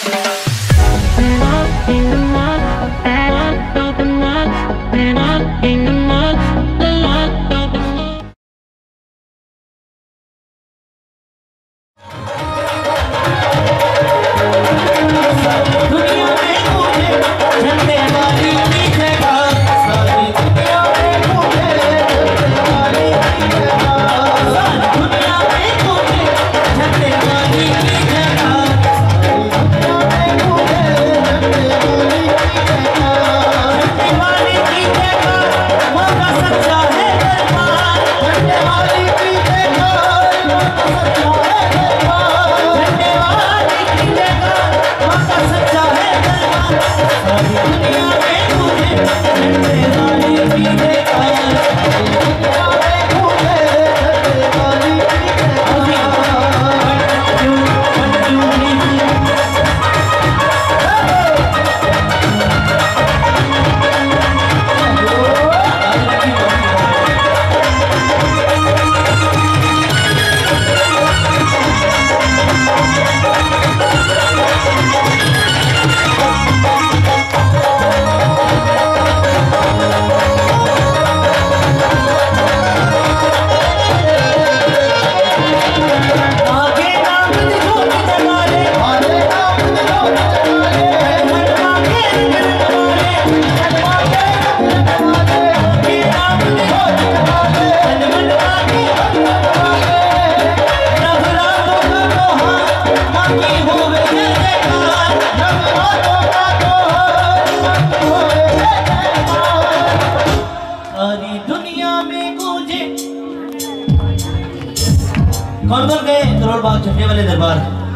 कौन कौन गए करोड़ बाग झंडे वाले दरबार?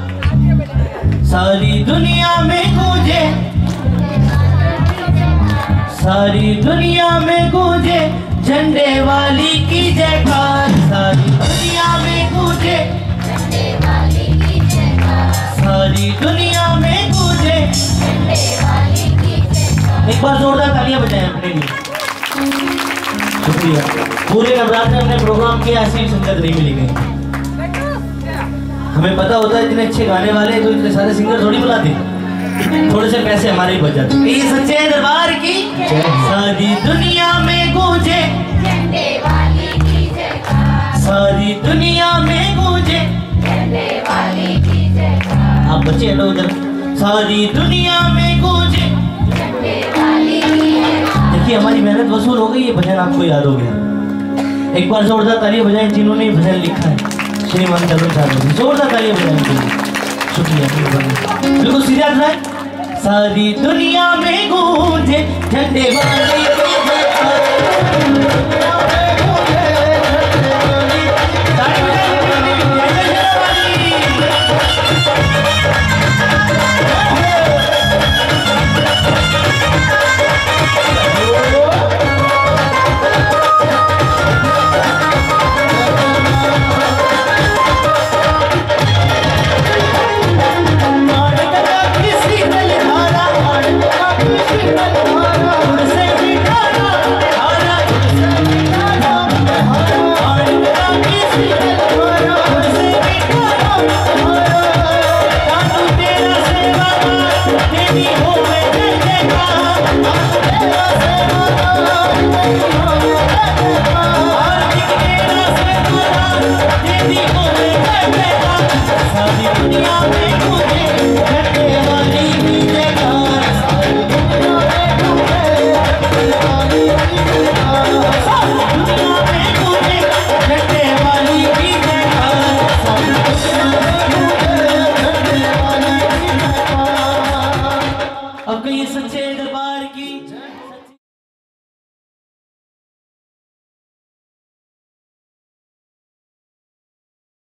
सारी दुनिया में गूंजे, सारी दुनिया में गूंजे झंडे वाली की जयकार। सारी दुनिया में गूंजे झंडे वाली की जयकार। सारी दुनिया में गूंजे झंडे वाली की जयकार। एक बार जोरदार तालियां बजाएं अपने लिए। शुक्रिया। पूरे नवरात्र हमने प्रोग्राम किया, ऐसी संगत नहीं मिली गई। हमें पता होता है इतने अच्छे गाने वाले तो इतने सारे सिंगर थोड़ी बुलाते, थोड़े से पैसे हमारे ही बच जाते। ये सच्चे दरबार की सारी दुनिया में गूंजे झंडे वाली की जयकार। सारी दुनिया में गूंजे झंडे वाली की जयकार। आप बच्चे हटो उधर। सारी दुनिया में गूंजे झंडे वाली की जयकार। देखिए हमारी मेहनत वसूल हो गई, ये भजन आपको याद हो गया। एक बार जोरदार तालियां बजाएं जिन्होंने भजन लिखा है, श्रीमान तरुण साहब। जोरदार तालियां बजाएं। शुक्रिया। बिल्कुल सीधा है। सारी दुनिया में गूंजे झंडे वाली की जयकार।